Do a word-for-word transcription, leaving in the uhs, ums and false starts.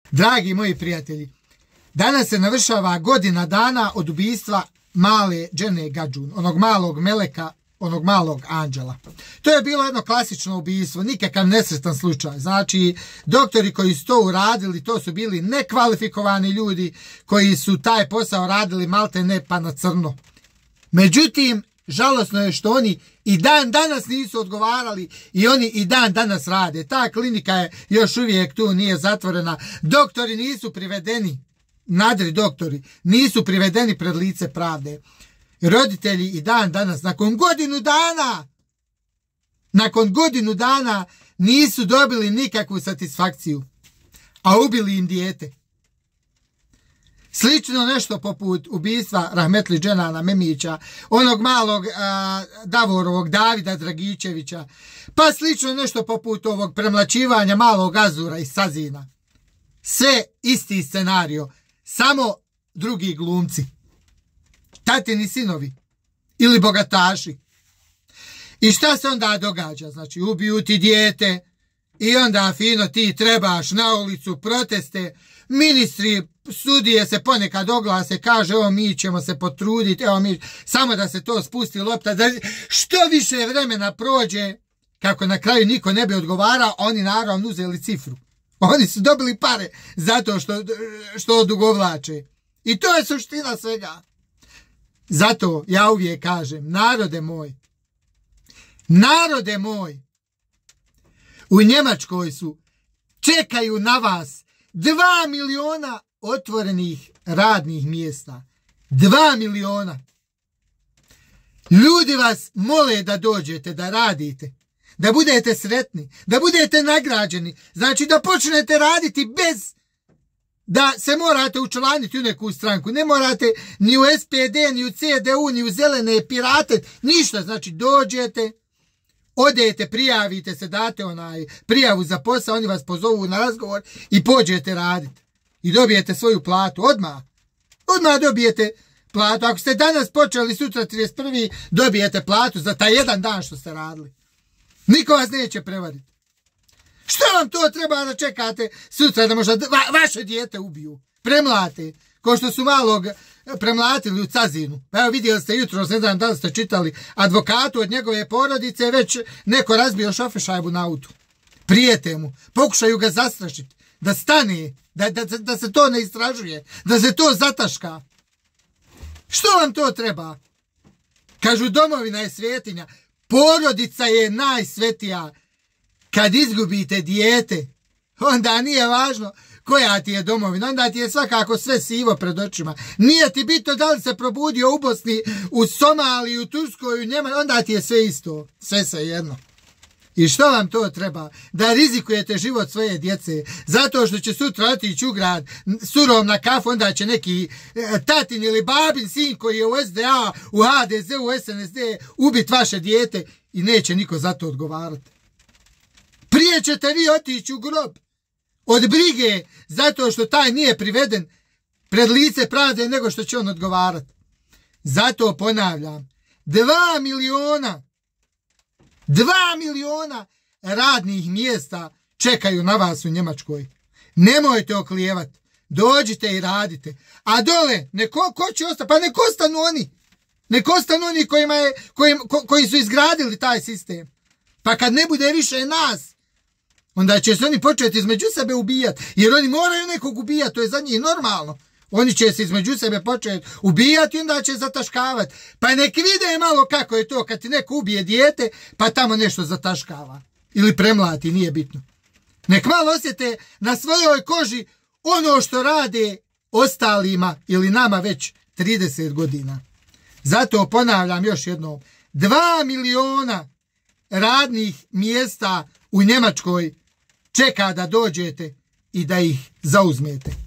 Dragi moji prijatelji, danas se navršava godina dana od ubistva male Džene Gadžun, onog malog meleka, onog malog anđela. To je bilo jedno klasično ubistvo, nikakav nesretan slučaj. Znači, doktori koji su to uradili, to su bili nekvalifikovani ljudi koji su taj posao radili malte ne pa na crno. Međutim, žalosno je što oni i dan danas nisu odgovarali i oni i dan danas rade. Ta klinika je još uvijek tu, nije zatvorena. Doktori nisu privedeni, nadri doktori, nisu privedeni pred lice pravde. Roditelji i dan danas, nakon godinu dana, nakon godinu dana nisu dobili nikakvu satisfakciju, a ubili im dijete. Slično nešto poput ubistva Rahmetli Dženana Memića, onog malog a, Davorovog Davida Dragičevića, pa slično nešto poput ovog premlaćivanja malog Azura iz Sazina. Sve isti scenario, samo drugi glumci. Tatini sinovi ili bogataši. I šta se onda događa? Znači, ubiju ti dijete i onda fino ti trebaš na ulicu, proteste, ministri, sudije se ponekad oglase, kaže evo mi ćemo se potruditi, evo mi, samo da se to spusti lopta, da što više vremena prođe, kako na kraju niko ne bi odgovarao, oni naravno uzeli cifru. Oni su dobili pare zato što, što odugovlače. I to je suština svega. Zato ja uvijek kažem, narode moj, narode moj, u Njemačkoj su, čekaju na vas dva miliona otvorenih radnih mjesta. Dva miliona. Ljudi vas mole da dođete, da radite, da budete sretni, da budete nagrađeni. Znači da počnete raditi bez da se morate učlaniti u neku stranku. Ne morate ni u S P D, ni u C D U, ni u zelene pirate, ništa. Znači dođete, odete, prijavite se, date onaj prijavu za posao, oni vas pozovu na razgovor i pođete raditi. I dobijete svoju platu odmah. Odmah dobijete platu. Ako ste danas počeli, sutra trideset prvi dobijete platu za taj jedan dan što ste radili. Niko vas neće prevariti. Što vam to treba da čekate sutra da možda va, vaše dijete ubiju? Premlate. Ko što su malog premlatili u Cazinu. Evo vidjeli ste jutro, ne znam da li ste čitali, advokatu od njegove porodice već neko razbio šofešajbu na autu. Prijete mu. Pokušaju ga zastrašiti. Da stane. Da, da, da se to ne istražuje. Da se to zataška. Što vam to treba? Kažu domovina je svetinja. Porodica je najsvetija. Kad izgubite dijete, onda nije važno koja ti je domovina, onda ti je svakako sve sivo pred očima. Nije ti bitno da li se probudio u Bosni, u Somaliji, u Turskoj, u Njemačkoj, onda ti je sve isto, sve se jedno. I što vam to treba? Da rizikujete život svoje djece, zato što će sutra otići u grad surom na kafu, onda će neki tatin ili babin sin koji je u S D A, u H D Z, u S N S D ubiti vaše dijete i neće niko za to odgovarati. Prije ćete vi otići u grob od brige zato što taj nije priveden pred lice pravde nego što će on odgovarati. Zato ponavljam, dva miliona, dva miliona radnih mjesta čekaju na vas u Njemačkoj. Nemojte oklijevati, dođite i radite. A dole, neko, ko će ostati? Pa nek ostanu oni. Nek ostanu oni kojima je, kojim, ko, koji su izgradili taj sistem. Pa kad ne bude više nas, onda će se oni početi između sebe ubijati. Jer oni moraju nekog ubijati, to je za njih normalno. Oni će se između sebe početi ubijati i onda će zataškavati. Pa nek vide malo kako je to kad ti neko ubije dijete, pa tamo nešto zataškava. Ili premlati, nije bitno. Nek malo osjete na svojoj koži ono što rade ostalima ili nama već trideset godina. Zato ponavljam još jednom. Dva miliona radnih mjesta u Njemačkoj čeka da dođete i da ih zauzmete.